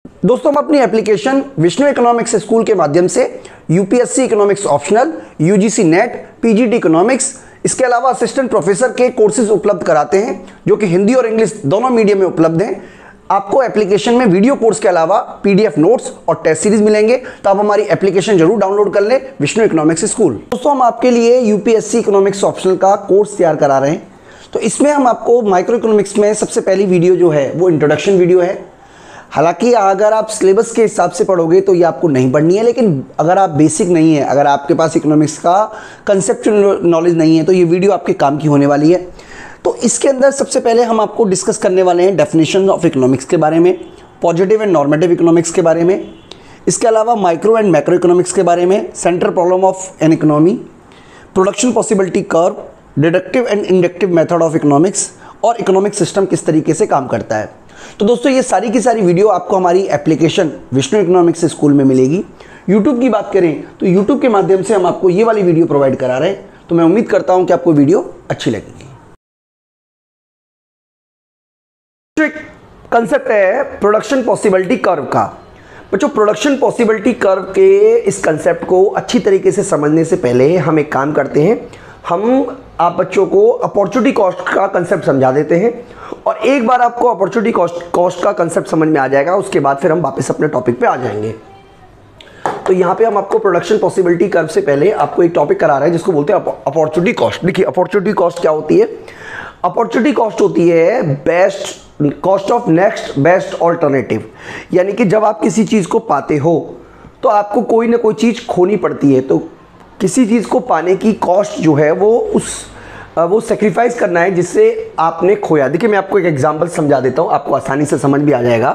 दोस्तों, हम अपनी एप्लीकेशन विष्णु इकोनॉमिक्स स्कूल के माध्यम से UPSC economics optional, UGC NET, PGT economics, इसके अलावा असिस्टेंट प्रोफेसर के कोर्सेज उपलब्ध कराते हैं जो कि हिंदी और इंग्लिश दोनों मीडियम में उपलब्ध हैं। आपको एप्लीकेशन में वीडियो कोर्स के अलावा पीडीएफ नोट्स और टेस्ट सीरीज मिलेंगे, तो आप हमारी एप्लीकेशन जरूर डाउनलोड कर लें, विष्णु इकोनॉमिक्स स्कूल। दोस्तों, हम आपके लिए यूपीएससी इकोनॉमिक्स ऑप्शनल का कोर्स तैयार करा रहे हैं। तो इसमें हम आपको माइक्रो इकोनॉमिक्स में सबसे पहली वीडियो जो है वो इंट्रोडक्शन वीडियो है। हालांकि अगर आप सिलेबस के हिसाब से पढ़ोगे तो ये आपको नहीं पढ़नी है, लेकिन अगर आप बेसिक नहीं है, अगर आपके पास इकोनॉमिक्स का कंसेप्चुअल नॉलेज नहीं है, तो ये वीडियो आपके काम की होने वाली है। तो इसके अंदर सबसे पहले हम आपको डिस्कस करने वाले हैं डेफिनेशन ऑफ इकोनॉमिक्स के बारे में, पॉजिटिव एंड नॉर्मेटिव इकोनॉमिक्स के बारे में, इसके अलावा माइक्रो एंड मैक्रो इकोनॉमिक्स के बारे में, central problem of an economy, production possibility curve, deductive and inductive method of economics और इकोनॉमिक सिस्टम किस तरीके से काम करता है। तो दोस्तों, ये सारी की सारी वीडियो आपको हमारी एप्लीकेशन विष्णु इकोनॉमिक्स स्कूल में मिलेगी। यूट्यूब की बात करें तो यूट्यूब के माध्यम से हम आपको ये वाली वीडियो प्रोवाइड करा रहे हैं, तो मैं उम्मीद करता हूं कि आपको वीडियो अच्छी लगेगी। तो एक कंसेप्ट है प्रोडक्शन पॉसिबिलिटी कर्व का। बच्चों, प्रोडक्शन पॉसिबिलिटी कर्व के इस कंसेप्ट को अच्छी तरीके से समझने से पहले हम एक काम करते हैं, हम आप बच्चों को अपॉर्चुनिटी कॉस्ट का कंसेप्ट समझा देते हैं, और एक बार आपको अपॉर्चुनिटी कॉस्ट का कंसेप्ट समझ में आ जाएगा, उसके बाद फिर हम वापस अपने टॉपिक पे आ जाएंगे। तो यहाँ पे हम आपको प्रोडक्शन पॉसिबिलिटी कर्व से पहले आपको एक टॉपिक करा रहे हैं जिसको बोलते हैं अपॉर्चुनिटी कॉस्ट। देखिए, अपॉर्चुनिटी कॉस्ट क्या होती है? अपॉर्चुनिटी कॉस्ट होती है best cost of next best alternative. यानी कि जब आप किसी चीज़ को पाते हो तो आपको कोई ना कोई चीज़ खोनी पड़ती है, तो किसी चीज़ को पाने की कॉस्ट जो है वो सेक्रीफाइस करना है जिससे आपने खोया। देखिए, मैं आपको एक एग्जांपल समझा देता हूँ, आपको आसानी से समझ भी आ जाएगा।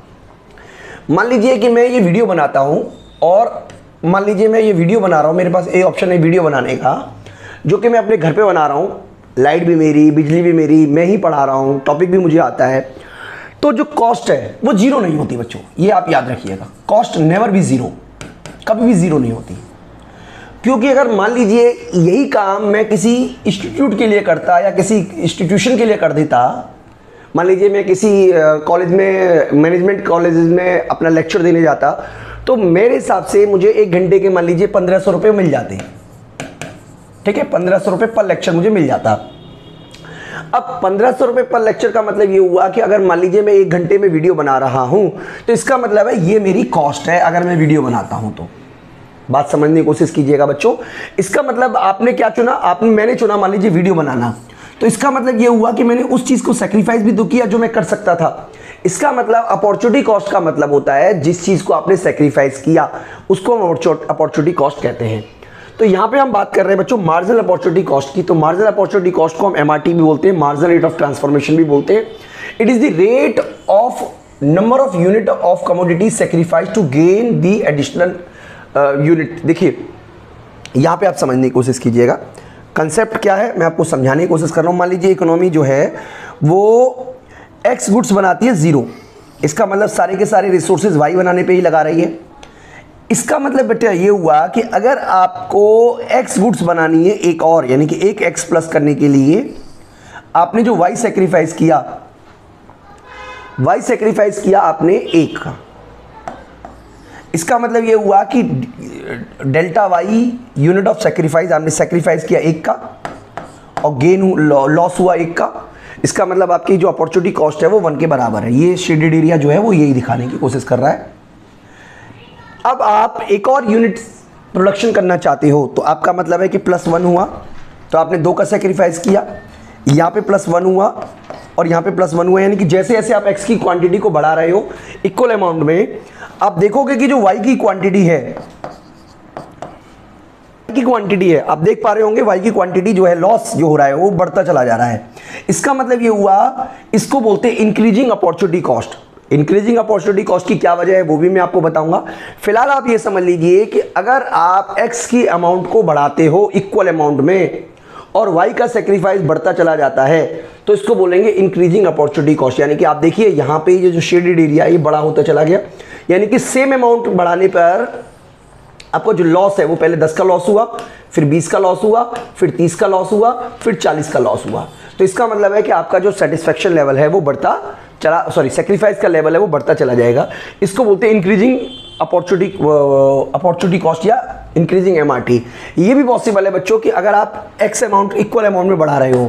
मान लीजिए कि मैं ये वीडियो बनाता हूँ, और मान लीजिए मैं ये वीडियो बना रहा हूँ, मेरे पास ये ऑप्शन है वीडियो बनाने का, जो कि मैं अपने घर पे बना रहा हूँ, लाइट भी मेरी, बिजली भी मेरी, मैं ही पढ़ा रहा हूँ, टॉपिक भी मुझे आता है। तो जो कॉस्ट है वो जीरो नहीं होती बच्चों, ये आप याद रखिएगा। कॉस्ट नेवर भी जीरो, कभी भी जीरो नहीं होती। क्योंकि अगर मान लीजिए यही काम मैं किसी इंस्टीट्यूट के लिए करता या किसी इंस्टीट्यूशन के लिए कर देता, मान लीजिए मैं किसी कॉलेज में, मैनेजमेंट कॉलेज में अपना लेक्चर देने जाता, तो मेरे हिसाब से मुझे 1 घंटे के मान लीजिए 1500 रुपये मिल जाते हैं। ठीक है, 1500 रुपये पर लेक्चर मुझे मिल जाता। अब 1500 रुपये पर लेक्चर का मतलब ये हुआ कि अगर मान लीजिए मैं 1 घंटे में वीडियो बना रहा हूँ, तो इसका मतलब है ये मेरी कॉस्ट है अगर मैं वीडियो बनाता हूँ। तो बात समझने की कोशिश कीजिएगा बच्चों। इसका मतलब आपने क्या चुना? मैंने चुना मान लीजिए वीडियो बनाना, तो इसका मतलब ये हुआ कि मैंने उस चीज़ को सेक्रीफाइस भी तो किया जो मैं कर सकता था। इसका मतलब अपॉर्चुनिटी कॉस्ट का मतलब होता है जिस चीज़ को आपने सेक्रीफाइस किया उसको हम अपॉर्चुनिटी कॉस्ट कहते हैं। तो यहाँ पे हम बात कर रहे हैं बच्चों मार्जिनल अपॉर्चुनिटी कॉस्ट की। तो मार्जिनल अपॉर्चुनिटी कॉस्ट को हम एमआरटी भी बोलते हैं, मार्जिनल रेट ऑफ ट्रांसफॉर्मेशन भी बोलते हैं। It is the rate of number of unit of commodity sacrifice to gain the additional unit. देखिए, यहाँ पे आप समझने की कोशिश कीजिएगा, कंसेप्ट क्या है मैं आपको समझाने की कोशिश कर रहा हूँ। मान लीजिए इकोनॉमी जो है वो एक्स गुड्स बनाती है 0, इसका मतलब सारे के सारे रिसोर्सेज वाई बनाने पे ही लगा रही है। इसका मतलब बेटा ये हुआ कि अगर आपको एक्स गुड्स बनानी है एक और, यानी कि एक एक्स प्लस करने के लिए आपने जो वाई सेक्रीफाइस किया, वाई सेक्रीफाइस किया आपने 1 का, इसका मतलब ये हुआ कि delta Y unit of sacrifice आपने सेक्रीफाइस किया 1 का, और गेन लॉस हुआ 1 का। इसका मतलब आपकी जो अपॉर्चुनिटी कॉस्ट है वो 1 के बराबर है। ये शेडेड एरिया जो है वो यही दिखाने की कोशिश कर रहा है। अब आप एक और यूनिट प्रोडक्शन करना चाहते हो, तो आपका मतलब है कि +1 हुआ, तो आपने 2 का सेक्रीफाइस किया, यहाँ पे +1 हुआ और यहाँ पे +1 हुआ। यानी कि जैसे जैसे आप एक्स की क्वांटिटी को बढ़ा रहे हो इक्वल अमाउंट में, आप देखोगे कि जो वाई की क्वांटिटी है, आप देख पा रहे होंगे वाई की क्वांटिटी जो है, लॉस जो हो रहा है वो बढ़ता चला जा रहा है। इसका मतलब ये हुआ, इसको बोलते हैं increasing opportunity cost. Increasing opportunity cost की क्या वजह है वो भी मैं आपको बताऊंगा। फिलहाल आप ये समझ लीजिए कि अगर आप एक्स की अमाउंट को बढ़ाते हो इक्वल अमाउंट में और वाई का सेक्रीफाइस बढ़ता चला जाता है, तो इसको बोलेंगे इंक्रीजिंग अपॉर्चुनिटी कॉस्ट। यानी कि आप देखिए यहाँ पे ये जो शेडेड एरिया ये बड़ा होता चला गया, यानी कि सेम अमाउंट बढ़ाने पर आपको जो लॉस है वो पहले 10 का लॉस हुआ, फिर 20 का लॉस हुआ, फिर 30 का लॉस हुआ, फिर 40 का लॉस हुआ। तो इसका मतलब है कि आपका जो सेटिस्फेक्शन लेवल है वो बढ़ता चला, सॉरी सेक्रीफाइस का लेवल है वो बढ़ता चला जाएगा। इसको बोलते हैं इंक्रीजिंग अपॉर्चुनिटी कॉस्ट या इंक्रीजिंग MRT। ये भी पॉसिबल है बच्चों कि अगर आप एक्स अमाउंट इक्वल अमाउंट में बढ़ा रहे हो,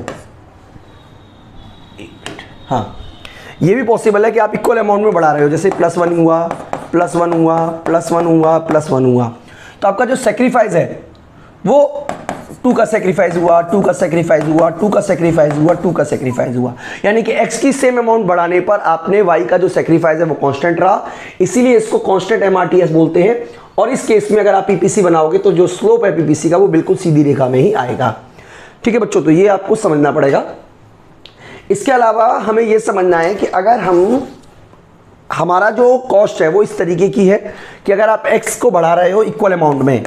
हाँ ये भी पॉसिबल है कि आप इक्वल अमाउंट में बढ़ा रहे हो, जैसे +1 हुआ, +1 हुआ, +1 हुआ, +1 हुआ, तो आपका जो सेक्रीफाइस है वो 2 का सेक्रीफाइस हुआ, 2 का सेक्रीफाइस हुआ, 2 का सेक्रीफाइस हुआ, 2 का सेक्रीफाइस हुआ, यानी कि x की सेम अमाउंट बढ़ाने पर आपने y का जो सेक्रीफाइस है वो कांस्टेंट रहा, इसीलिए इसको कांस्टेंट MRTS बोलते हैं। और इस केस में अगर आप PPC बनाओगे तो जो स्लोप है PPC का वो बिल्कुल सीधी रेखा में ही आएगा। ठीक है बच्चों, तो ये आपको समझना पड़ेगा। इसके अलावा हमें ये समझना है कि अगर हमारा जो कॉस्ट है वो इस तरीके की है कि अगर आप x को बढ़ा रहे हो इक्वल अमाउंट में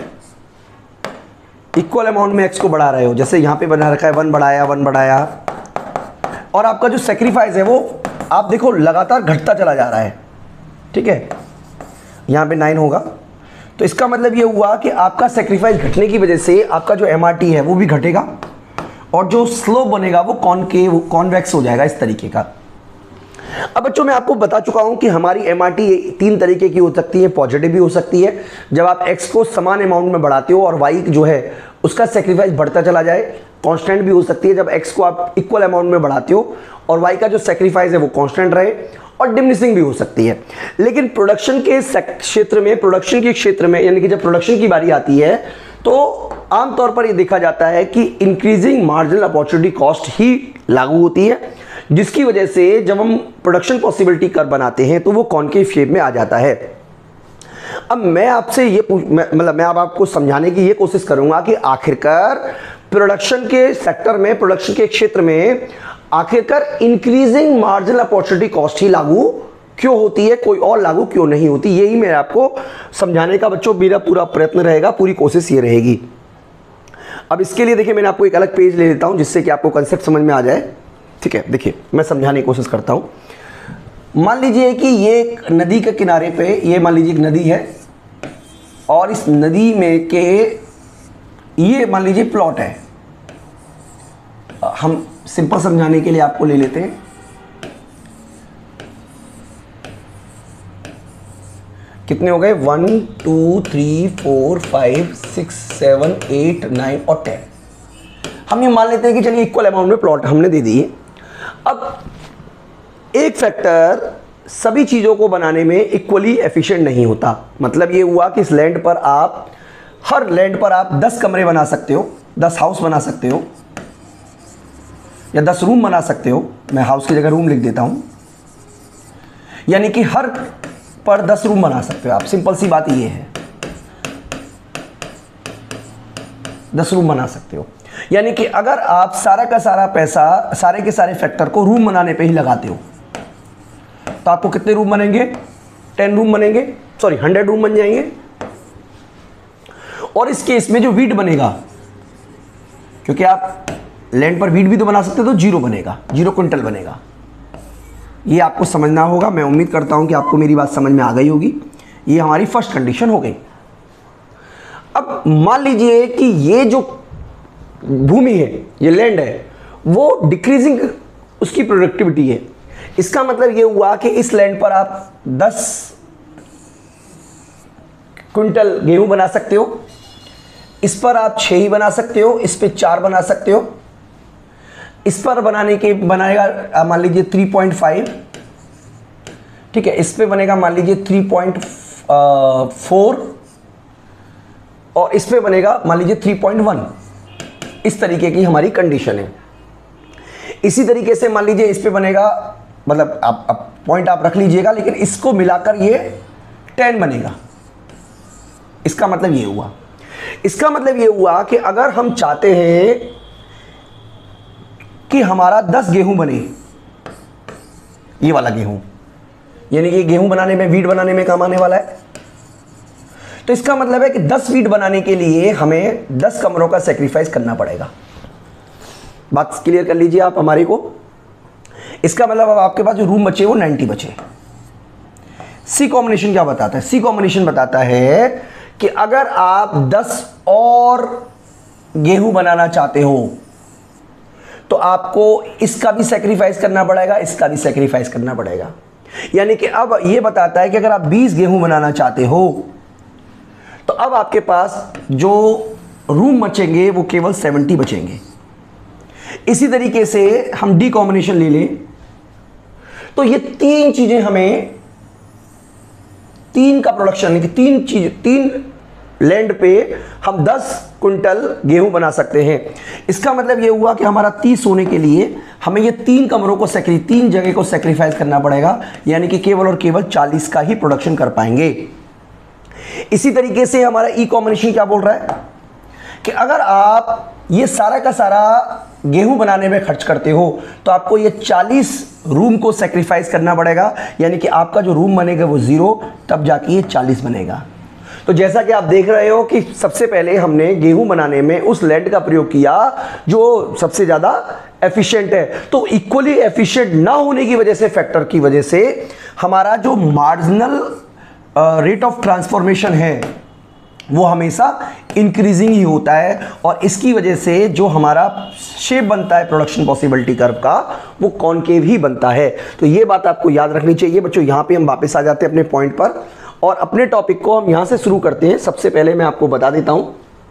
x को बढ़ा रहे हो, जैसे यहाँ पे बना रखा है 1 बढ़ाया 1 बढ़ाया, और आपका जो सेक्रीफाइस है वो आप देखो लगातार घटता चला जा रहा है। ठीक है, यहाँ पे 9 होगा, तो इसका मतलब ये हुआ कि आपका सेक्रीफाइस घटने की वजह से आपका जो MRT है वो भी घटेगा और जो स्लोप बनेगा वो कॉन्वेक्स हो जाएगा इस तरीके का। अब बच्चों मैं आपको बता चुका हूं कि हमारी MRT 3 तरीके की हो सकती है। पॉजिटिव भी हो सकती है जब आप x को समान अमाउंट में बढ़ाते हो और y जो है उसका सेक्रीफाइस बढ़ता चला जाए। कांस्टेंट भी हो सकती है जब x को आप इक्वल अमाउंट में बढ़ाते हो और y का जो सेक्रीफाइस है वो कांस्टेंट रहे। और डिमिनिशिंग भी हो सकती है। लेकिन प्रोडक्शन के क्षेत्र में यानी कि जब प्रोडक्शन की बारी आती है तो आमतौर पर ये देखा जाता है कि इंक्रीजिंग मार्जिनल अपॉर्चुनिटी कॉस्ट ही लागू होती है, जिसकी वजह से जब हम प्रोडक्शन पॉसिबिलिटी कर्व बनाते हैं तो वो कॉनकेव शेप में आ जाता है। अब मैं आपसे ये मैं अब आपको समझाने की ये कोशिश करूंगा कि आखिरकार प्रोडक्शन के सेक्टर में, प्रोडक्शन के क्षेत्र में आखिरकार इंक्रीजिंग मार्जिनल अपॉर्चुनिटी कॉस्ट ही लागू क्यों होती है, कोई और लागू क्यों नहीं होती। यही मैं आपको समझाने का बच्चों मेरा पूरा प्रयत्न रहेगा, पूरी कोशिश ये रहेगी। अब इसके लिए देखिए मैंने आपको एक अलग पेज ले लेता हूं जिससे कि आपको कंसेप्ट समझ में आ जाए। ठीक है, देखिए मैं समझाने की कोशिश करता हूं। मान लीजिए कि ये एक नदी के किनारे पे, ये मान लीजिए एक नदी है और इस नदी में के ये मान लीजिए प्लॉट है। हम सिंपल समझाने के लिए आपको ले लेते हैं। कितने हो गए 1 2 3 4 5 6 7 8 9 और 10। हम ये मान लेते हैं कि चलिए इक्वल अमाउंट में प्लॉट हमने दे दिए। अब एक फैक्टर सभी चीज़ों को बनाने में इक्वली एफिशिएंट नहीं होता। मतलब ये हुआ कि इस लैंड पर आप, हर लैंड पर आप 10 कमरे बना सकते हो, 10 हाउस बना सकते हो या 10 रूम बना सकते हो। मैं हाउस की जगह रूम लिख देता हूं, यानी कि हर पर 10 रूम बना सकते हो आप। सिंपल सी बात ये है, 10 रूम बना सकते हो। यानी कि अगर आप सारा का सारा पैसा सारे के सारे फैक्टर को रूम बनाने पे ही लगाते हो तो आपको कितने रूम बनेंगे, 10 रूम बनेंगे, सॉरी 100 रूम बन जाएंगे। और इस केस में जो वीट बनेगा, क्योंकि आप लैंड पर वीट भी तो बना सकते हो, तो 0 बनेगा, 0 क्विंटल बनेगा। ये आपको समझना होगा। मैं उम्मीद करता हूं कि आपको मेरी बात समझ में आ गई होगी। ये हमारी फर्स्ट कंडीशन हो गई। अब मान लीजिए कि ये जो भूमि है, ये लैंड है, वो डिक्रीजिंग उसकी प्रोडक्टिविटी है। इसका मतलब ये हुआ कि इस लैंड पर आप 10 क्विंटल गेहूं बना सकते हो, इस पर आप 6 ही बना सकते हो, इस पे 4 बना सकते हो, इस पर बनेगा मान लीजिए 3.5, ठीक है, इस पे बनेगा मान लीजिए 3.4 और इस पे बनेगा मान लीजिए 3.1। इस तरीके की हमारी कंडीशन है। इसी तरीके से मान लीजिए इस पे बनेगा, मतलब आप पॉइंट आप रख लीजिएगा, लेकिन इसको मिलाकर ये 10 बनेगा। इसका मतलब ये हुआ, इसका मतलब ये हुआ कि अगर हम चाहते हैं कि हमारा 10 गेहूं बने, ये वाला गेहूं, यानी कि गेहूं बनाने में, वीट बनाने में काम आने वाला है, तो इसका मतलब है कि 10 वीट बनाने के लिए हमें 10 कमरों का सेक्रीफाइस करना पड़ेगा। बात क्लियर कर लीजिए आप हमारे को। इसका मतलब अब आपके पास जो रूम बचे वो 90 बचे। सी कॉम्बिनेशन क्या बताता है? सी कॉम्बिनेशन बताता है कि अगर आप 10 और गेहूं बनाना चाहते हो तो आपको इसका भी सेक्रीफाइस करना पड़ेगा, इसका भी सेक्रीफाइस करना पड़ेगा। यानी कि अब ये बताता है कि अगर आप 20 गेहूं बनाना चाहते हो तो अब आपके पास जो रूम बचेंगे वो केवल 70 बचेंगे। इसी तरीके से हम डी कॉम्बिनेशन ले लें तो ये तीन चीजें हमें, तीन का प्रोडक्शन, तीन लैंड पे हम 10 क्विंटल गेहूं बना सकते हैं। इसका मतलब ये हुआ कि हमारा 30 होने के लिए हमें ये तीन कमरों को तीन जगह को सेक्रीफाइस करना पड़ेगा, यानी कि केवल और केवल 40 का ही प्रोडक्शन कर पाएंगे। इसी तरीके से हमारा ई कॉम्बिनेशन क्या बोल रहा है कि अगर आप ये सारा का सारा गेहूं बनाने में खर्च करते हो तो आपको ये 40 रूम को सेक्रीफाइस करना पड़ेगा, यानी कि आपका जो रूम बनेगा वो 0, तब जाके ये 40 बनेगा। तो जैसा कि आप देख रहे हो कि सबसे पहले हमने गेहूं बनाने में उस लैंड का प्रयोग किया जो सबसे ज़्यादा एफिशिएंट है। तो इक्वली एफिशिएंट ना होने की वजह से, फैक्टर की वजह से, हमारा जो मार्जिनल रेट ऑफ ट्रांसफॉर्मेशन है वो हमेशा इंक्रीजिंग ही होता है, और इसकी वजह से जो हमारा शेप बनता है प्रोडक्शन पॉसिबिलिटी कर्व का वो कॉनकेव ही बनता है। तो ये बात आपको याद रखनी चाहिए बच्चों। यहाँ पे हम वापस आ जाते हैं अपने पॉइंट पर और अपने टॉपिक को हम यहाँ से शुरू करते हैं। सबसे पहले मैं आपको बता देता हूँ,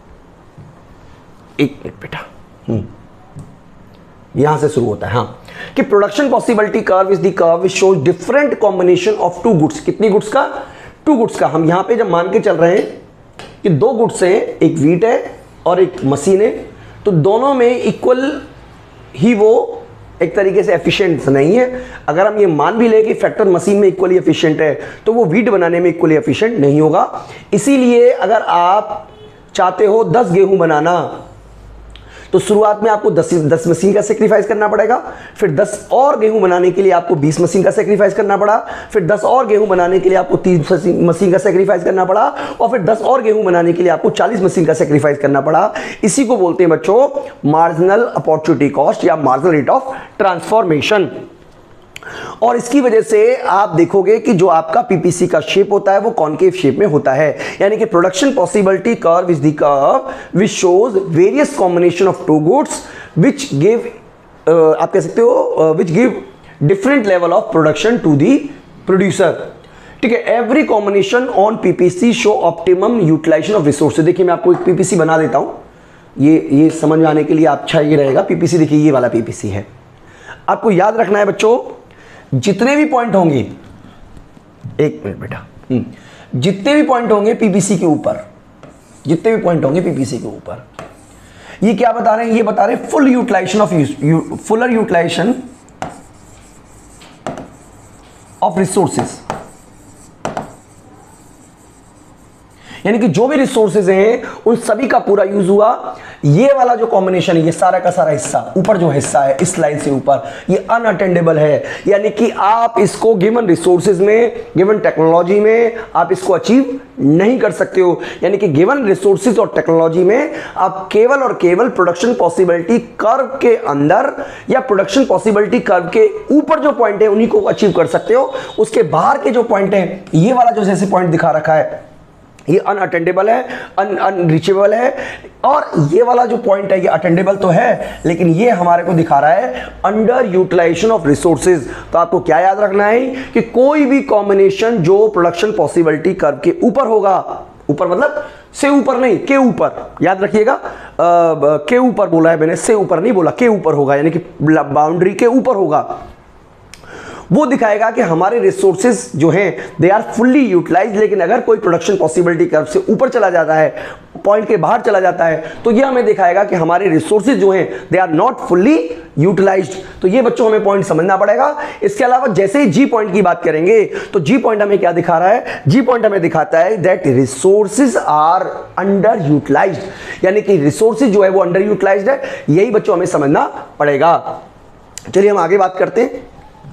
एक मिनट बेटा, यहाँ से शुरू होता है, हाँ, कि production possibility curve is the curve which shows different combination of two goods. कितनी गुड्स का? 2 गुड्स का। हम यहाँ पे जब मान के चल रहे हैं कि 2 गुड्स हैं, एक व्हीट है और एक मशीन है, तो दोनों में इक्वल ही वो एक तरीके से एफिशिएंट नहीं है। अगर हम ये मान भी लें कि फैक्टर मशीन में इक्वली एफिशिएंट है तो वो व्हीट बनाने में इक्वली एफिशिएंट नहीं होगा। इसीलिए अगर आप चाहते हो 10 गेहूं बनाना तो शुरुआत में आपको 10 मशीन का सेक्रीफाइस करना पड़ेगा, फिर 10 और गेहूं बनाने के लिए आपको 20 मशीन का सेक्रीफाइस करना पड़ा, फिर 10 और गेहूं बनाने के लिए आपको 30 मशीन का सेक्रीफाइस करना पड़ा, और फिर 10 और गेहूं बनाने के लिए आपको 40 मशीन का सेक्रीफाइस करना पड़ा। इसी को बोलते हैं बच्चों मार्जिनल अपॉर्चुनिटी कॉस्ट या मार्जिनल रेट ऑफ ट्रांसफॉर्मेशन। और इसकी वजह से आप देखोगे कि जो आपका पीपीसी का शेप होता है वो कॉनकेव शेप में होता है, यानी कि production possibility curve is the curve which shows various combination of two goods which give, आप कह सकते हो which give different level of production to the producer. ठीक है, every combination on PPC show optimum utilisation of resources. देखिए मैं आपको एक पीपीसी बना देता हूं, ये समझ में आने के लिए अच्छा ये रहेगा। पीपीसी देखिए, ये वाला पीपीसी है। आपको याद रखना है बच्चों, जितने भी पॉइंट होंगे, एक मिनट बेटा, जितने भी पॉइंट होंगे पीपीसी के ऊपर, जितने भी पॉइंट होंगे पीपीसी के ऊपर, ये क्या बता रहे हैं? ये बता रहे हैं full utilisation of fuller utilisation of resources, यानी कि जो भी रिसोर्सेज हैं उन सभी का पूरा यूज हुआ। ये वाला जो कॉम्बिनेशन है, ये सारा का सारा हिस्सा, ऊपर जो हिस्सा है इस लाइन से ऊपर, ये अनअटेंडेबल है, यानी कि आप इसको गिवन रिसोर्सेज में, गिवन टेक्नोलॉजी में आप इसको अचीव नहीं कर सकते हो। यानी कि गिवन रिसोर्सेज और टेक्नोलॉजी में आप केवल और केवल प्रोडक्शन पॉसिबिलिटी कर्व के अंदर या प्रोडक्शन पॉसिबिलिटी कर्व के ऊपर जो पॉइंट है उन्हीं को अचीव कर सकते हो। उसके बाहर के जो पॉइंट है, ये वाला जो जैसे पॉइंट दिखा रखा है, ये अनअटेंडेबल है, अनरीचेबल है, और ये वाला जो पॉइंट है ये अटेंडेबल तो है लेकिन ये हमारे को दिखा रहा है अंडर यूटिलाइजेशन ऑफ रिसोर्सेज। तो आपको क्या याद रखना है कि कोई भी कॉम्बिनेशन जो प्रोडक्शन पॉसिबिलिटी कर्व के ऊपर होगा, ऊपर मतलब से ऊपर नहीं, के ऊपर, याद रखिएगा, के ऊपर बोला है मैंने, से ऊपर नहीं बोला, के ऊपर होगा, यानी कि बाउंड्री के ऊपर होगा, वो दिखाएगा कि हमारे रिसोर्सेज जो हैं दे आर फुल्ली यूटिलाइज। लेकिन अगर कोई प्रोडक्शन पॉसिबिलिटी कर्व से ऊपर चला जाता है, पॉइंट के बाहर चला जाता है, तो ये हमें दिखाएगा कि हमारे रिसोर्सेज जो हैं they are not fully utilised. तो ये बच्चों हमें पॉइंट समझना पड़ेगा। इसके अलावा जैसे ही जी पॉइंट की बात करेंगे तो जी पॉइंट हमें क्या दिखा रहा है? जी पॉइंट हमें दिखाता है that resources are underutilised, यानी कि रिसोर्सेज जो है वो अंडर यूटिलाइज्ड है। यही बच्चों हमें समझना पड़ेगा। चलिए हम आगे बात करते हैं।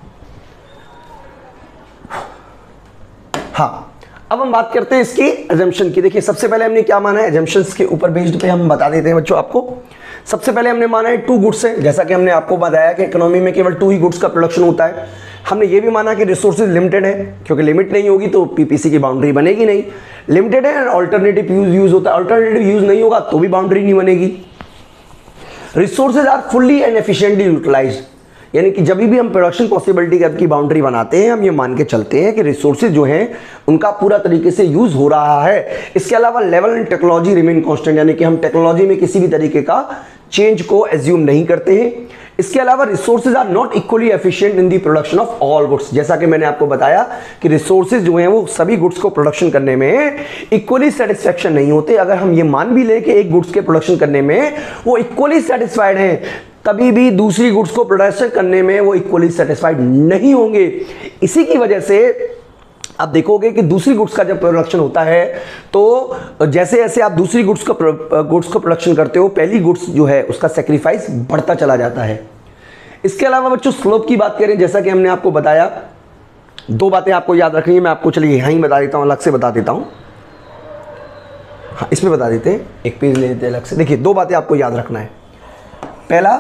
हाँ, अब हम बात करते हैं इसकी एजम्पशन की। देखिए सबसे पहले हमने क्या माना है, एजम्पशंस के ऊपर बेस्ड पे हम बता देते हैं बच्चों आपको। सबसे पहले हमने माना है 2 गुड्स है, जैसा कि हमने आपको बताया कि इकोनॉमी में केवल 2 ही गुड्स का प्रोडक्शन होता है। हमने ये भी माना कि रिसोर्सेज लिमिटेड है, क्योंकि लिमिट नहीं होगी तो पीपीसी की बाउंड्री बनेगी नहीं। लिमिटेड है, अल्टरनेटिव यूज होता है, अल्टरनेटिव यूज नहीं होगा तो भी बाउंड्री नहीं बनेगी। Resources are fully and efficiently utilised, यानी कि जब भी हम प्रोडक्शन पॉसिबिलिटी कर्व की बाउंड्री बनाते हैं हम ये मान के चलते हैं कि रिसोर्सेज जो हैं उनका पूरा तरीके से यूज हो रहा है। इसके अलावा level and technology remain constant, यानी कि हम टेक्नोलॉजी में किसी भी तरीके का चेंज को एज्यूम नहीं करते हैं। इसके अलावा resources are not equally efficient in the production of all goods, जैसा कि मैंने आपको बताया कि रिसोर्सेज जो हैं वो सभी गुड्स को प्रोडक्शन करने में इक्वली सेटिस्फैक्शन नहीं होते। अगर हम ये मान भी लें कि एक गुड्स के प्रोडक्शन करने में वो इक्वली सेटिस्फाइड हैं, कभी भी दूसरी गुड्स को प्रोडक्शन करने में वो इक्वली सेटिस्फाइड नहीं होंगे। इसी की वजह से आप देखोगे कि दूसरी गुड्स का जब प्रोडक्शन होता है तो जैसे जैसे आप दूसरी गुड्स को प्रोडक्शन करते हो, पहली गुड्स जो है उसका सेक्रीफाइस बढ़ता चला जाता है। इसके अलावा बच्चों स्लोप की बात करें, जैसा कि हमने आपको बताया, दो बातें आपको याद रखनी है। मैं आपको चलिए यहीं बता देता हूं, अलग से बता देता हूं। हाँ, इसमें बता देते हैं, एक पेज ले लेते हैं अलग से। देखिए, दो बातें आपको याद रखना है। पहला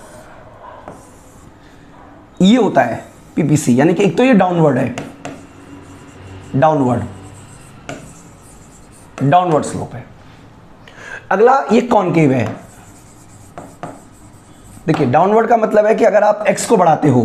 ये होता है पीपीसी, यानी कि एक तो ये डाउनवर्ड है, डाउनवर्ड स्लोप है। अगला ये कॉनकेव है। देखिए, डाउनवर्ड का मतलब है कि अगर आप एक्स को बढ़ाते हो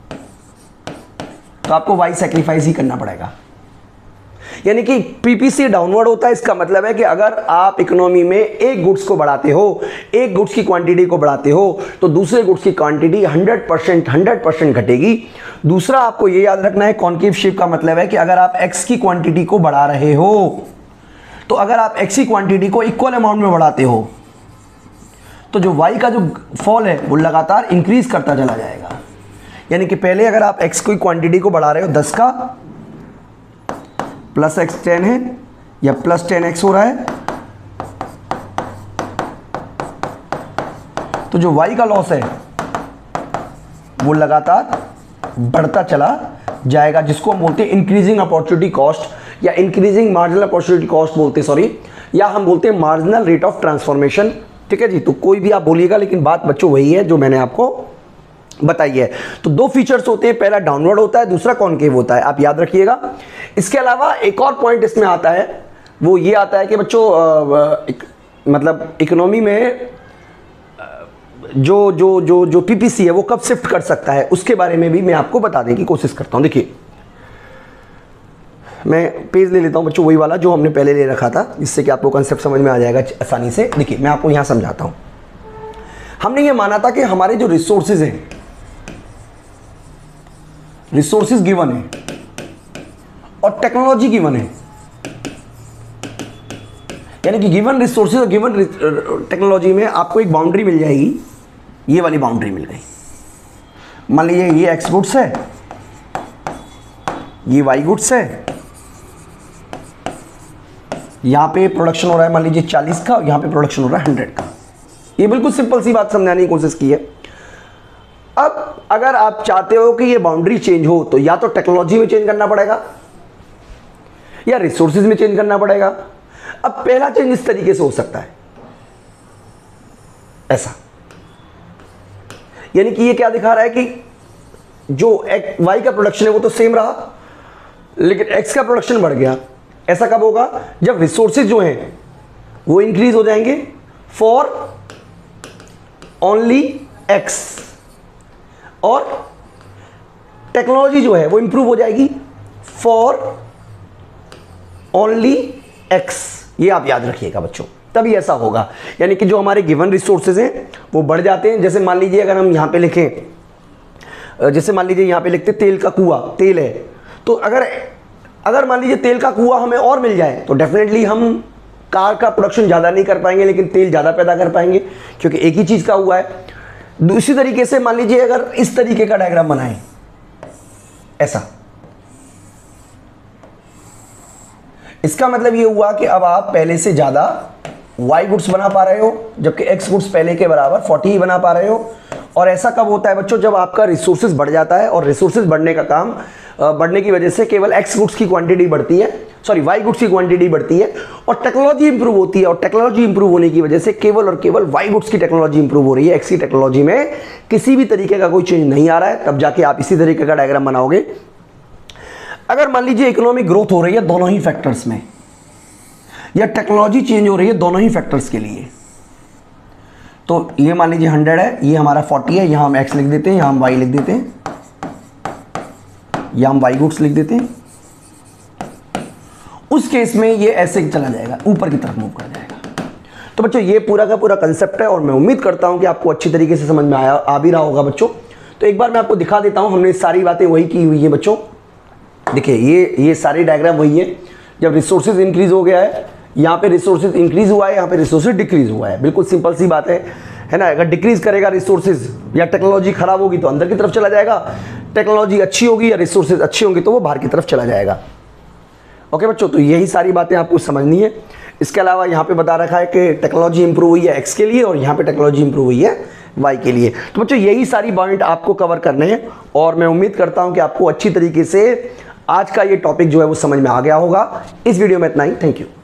तो आपको वाई सैक्रिफाइस ही करना पड़ेगा, यानी कि पीपीसी डाउनवर्ड होता है। इसका मतलब है कि अगर आप इकोनॉमी में एक गुड्स को बढ़ाते हो, एक गुड्स की क्वांटिटी को बढ़ाते हो, तो दूसरे गुड्स की क्वांटिटी 100% घटेगी। दूसरा आपको ये याद रखना है, कॉनकेव शेप का मतलब है कि अगर आप एक्स की क्वांटिटी को बढ़ा रहे हो, तो अगर आप एक्स की क्वांटिटी को इक्वल अमाउंट में बढ़ाते हो तो जो वाई का जो फॉल है वो लगातार इंक्रीज करता चला जाएगा। यानी कि पहले अगर आप एक्स की क्वांटिटी को बढ़ा रहे हो 10 का, प्लस एक्स 10 है या प्लस 10x हो रहा है, तो जो y का लॉस है वो लगातार बढ़ता चला जाएगा, जिसको हम बोलते हैं इंक्रीजिंग अपॉर्चुनिटी कॉस्ट या इंक्रीजिंग मार्जिनल अपॉर्चुनिटी कॉस्ट बोलते हैं, सॉरी, या हम बोलते हैं मार्जिनल रेट ऑफ ट्रांसफॉर्मेशन। ठीक है जी, तो कोई भी आप बोलिएगा, लेकिन बात बच्चों वही है जो मैंने आपको बताई है। तो दो फीचर्स होते हैं, पहला डाउनवर्ड होता है, दूसरा कॉनकेव होता है, आप याद रखिएगा। इसके अलावा एक और पॉइंट इसमें आता है, वो ये आता है कि बच्चों मतलब इकोनॉमी में जो पीपीसी है वो कब शिफ्ट कर सकता है, उसके बारे में भी मैं आपको बताने की कोशिश करता हूं। देखिए, मैं पेज ले लेता हूं बच्चों, वही वाला जो हमने पहले ले रखा था, जिससे कि आपको कंसेप्ट समझ में आ जाएगा आसानी से। देखिए, मैं आपको यहां समझाता हूं। हमने ये माना था कि हमारे जो रिसोर्सेज हैं, रिसोर्सेज गिवन है और टेक्नोलॉजी गिवन है, यानी कि गिवन रिसोर्सेज और गिवन टेक्नोलॉजी में आपको एक बाउंड्री मिल जाएगी। ये वाली बाउंड्री मिल गई। मान लीजिए ये एक्स गुड्स है, ये वाई गुड्स है, यहां पे प्रोडक्शन हो रहा है मान लीजिए 40 का, यहां पे प्रोडक्शन हो रहा है 100 का। ये बिल्कुल सिंपल सी बात समझाने की कोशिश की है। अब अगर आप चाहते हो कि ये बाउंड्री चेंज हो, तो या तो टेक्नोलॉजी में चेंज करना पड़ेगा या रिसोर्सेज में चेंज करना पड़ेगा। अब पहला चेंज इस तरीके से हो सकता है, ऐसा, यानी कि ये क्या दिखा रहा है कि जो वाई का प्रोडक्शन है वो तो सेम रहा, लेकिन एक्स का प्रोडक्शन बढ़ गया। ऐसा कब होगा? जब रिसोर्सेज जो हैं वो इंक्रीज हो जाएंगे फॉर ओनली एक्स, और टेक्नोलॉजी जो है वो इंप्रूव हो जाएगी फॉर ओनली एक्स। ये आप याद रखिएगा बच्चों, तभी ऐसा होगा। यानी कि जो हमारे गिवन रिसोर्सेज हैं वो बढ़ जाते हैं। जैसे मान लीजिए अगर हम यहां पे लिखें, जैसे मान लीजिए यहां पे लिखते तेल का कुआं, तेल है, तो अगर मान लीजिए तेल का कुआं हमें और मिल जाए तो डेफिनेटली हम कार का प्रोडक्शन ज़्यादा नहीं कर पाएंगे, लेकिन तेल ज़्यादा पैदा कर पाएंगे, क्योंकि एक ही चीज़ का हुआ है। दूसरी तरीके से मान लीजिए अगर इस तरीके का डायग्राम बनाएं, ऐसा, इसका मतलब ये हुआ कि अब आप पहले से ज़्यादा वाई गुड्स बना पा रहे हो, जबकि एक्स गुड्स पहले के बराबर 40 ही बना पा रहे हो। और ऐसा कब होता है बच्चों? जब आपका रिसोर्सेज बढ़ जाता है, और रिसोर्सेज बढ़ने का काम बढ़ने की वजह से केवल एक्स गुड्स की क्वांटिटी बढ़ती है, सॉरी वाई गुड्स की क्वांटिटी बढ़ती है, और टेक्नोलॉजी इंप्रूव होती है। और टेक्नोलॉजी इंप्रूव होने की वजह से केवल और केवल वाई गुड्स की टेक्नोलॉजी इंप्रूव हो रही है, एक्स की टेक्नोलॉजी में किसी भी तरीके का कोई चेंज नहीं आ रहा है। तब जाके आप इसी तरीके का डायग्राम बनाओगे। अगर मान लीजिए इकोनॉमिक ग्रोथ हो रही है दोनों ही फैक्टर्स में, या टेक्नोलॉजी चेंज हो रही है दोनों ही फैक्टर्स के लिए, तो ये मान लीजिए 100 है, ये हमारा 40 है, यहाँ हम x लिख देते हैं, यहाँ हम y लिख देते हैं, यहाँ हम y गुड्स लिख देते हैं। उस केस में ये ऐसे चला जाएगा, ऊपर की तरफ मूव कर जाएगा। तो बच्चों ये पूरा का पूरा कंसेप्ट है और मैं उम्मीद करता हूं कि आपको अच्छी तरीके से समझ में आ भी रहा होगा बच्चों। तो एक बार मैं आपको दिखा देता हूं, हमने सारी बातें वही की हुई है बच्चों। देखिए ये सारी डायग्राम वही है। जब रिसोर्सेज इंक्रीज हो गया है, यहाँ पे रिसोर्सेज इंक्रीज हुआ है, यहाँ पे रिसोर्सेज डिक्रीज हुआ है। बिल्कुल सिंपल सी बात है ना। अगर डिक्रीज करेगा रिसोर्सेज या टेक्नोलॉजी खराब होगी तो अंदर की तरफ चला जाएगा, टेक्नोलॉजी अच्छी होगी या रिसोर्सेज अच्छी होंगी तो वो बाहर की तरफ चला जाएगा। ओके बच्चों, तो यही सारी बातें आपको समझनी है। इसके अलावा यहाँ पे बता रखा है कि टेक्नोलॉजी इंप्रूव हुई है x के लिए और यहाँ पे टेक्नोलॉजी इंप्रूव हुई है y के लिए। तो बच्चों यही सारी पॉइंट आपको कवर करने हैं और मैं उम्मीद करता हूँ कि आपको अच्छी तरीके से आज का ये टॉपिक जो है वो समझ में आ गया होगा। इस वीडियो में इतना ही। Thank you.